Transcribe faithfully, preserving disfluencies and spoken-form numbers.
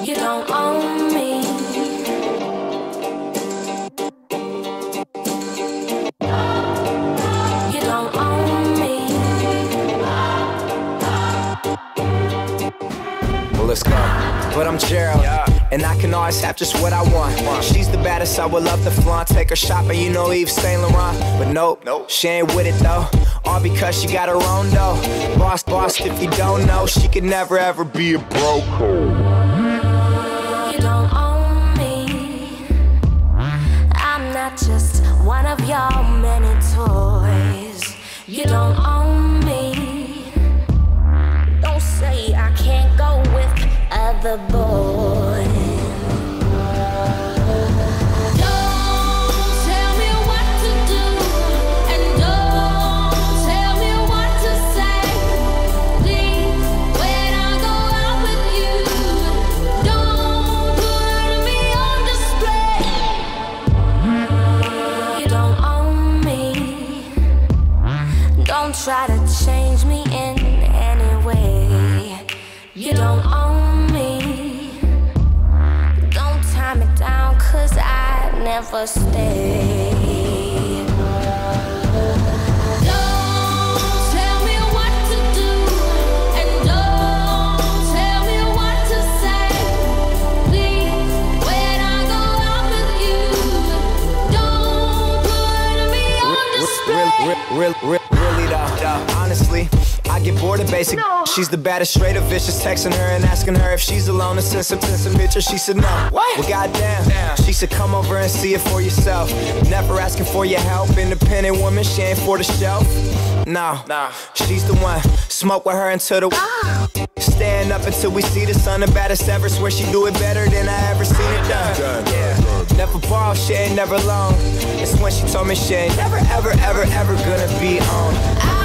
You don't own me. You don't own me. Well, let's go. But I'm Gerald, yeah. And I can always have just what I want. want. She's the baddest, I would love to flaunt. Take her shopping, you know Yves Saint Laurent. But nope, nope, she ain't with it though. All because she got her own dough. Boss, boss, if you don't know, she could never ever be a broke. You don't own me. I'm not just one of your many toys. You don't own me. Don't say I can't go with other boys. Try to change me in any way. You don't own me. Don't tie me down, cause I never stay. Don't tell me what to do, and don't tell me what to say. Please, when I go out with you, don't put me on display. Real, real, real, real. Honestly, I get bored of basic. No. She's the baddest, straight up vicious. Texting her and asking her if she's alone and send some, send some pictures. She said no. What? Well, goddamn. Damn. She said come over and see it for yourself. Never asking for your help. Independent woman, she ain't for the shelf. No, nah. She's the one. Smoke with her until the ah. Stand up until we see the sun. The baddest ever. Swear she do it better than I ever seen it done. Done, yeah. done, done. Never borrow, she ain't never long. It's when she told me she ain't never, ever, ever, ever gonna be on.